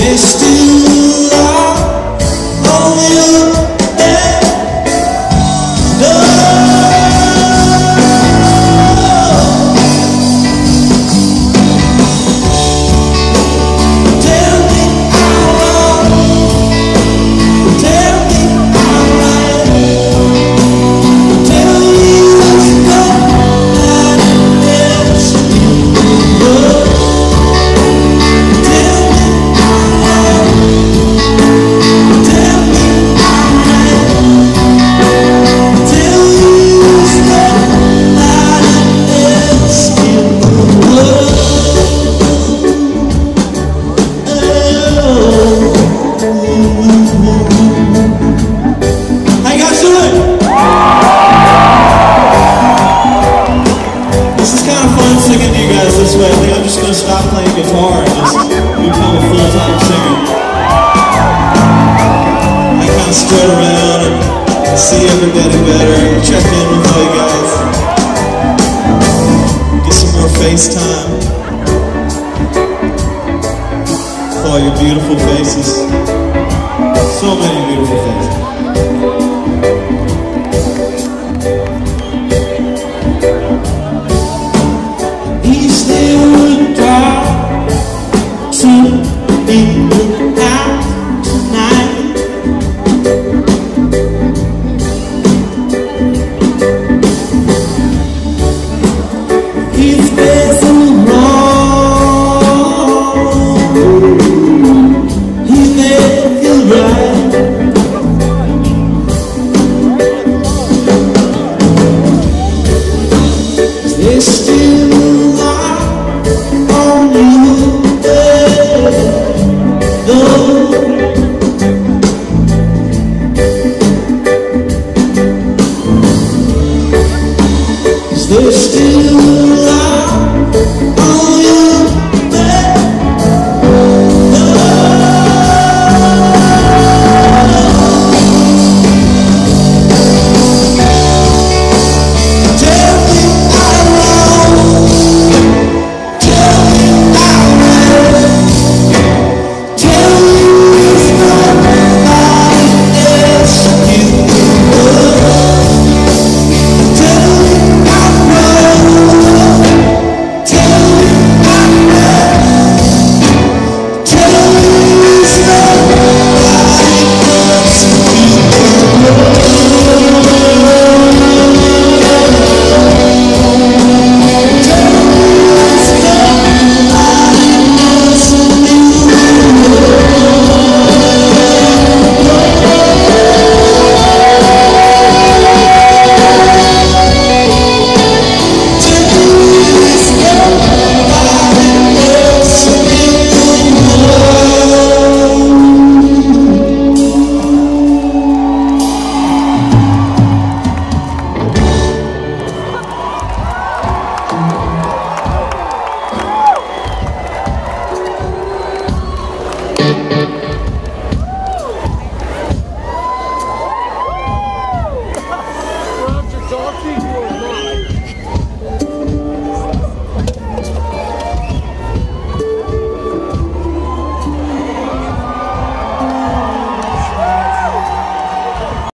They still are on you and tell me how long, tell me how right, tell me what's going on in this world. Tell me how long, tell me how right, tell me what's going on in this world. How you guys doing? This is kind of fun singing to you guys this way. I think I'm just going to stop playing guitar and just become a full-time singer. I kind of strut around and see everybody better and check in with all you guys. Get some more FaceTime with all your beautiful faces. So many beautiful faces. Is there a dark to be out tonight? If there's a wrong, he made it right. They still are on you, Is there still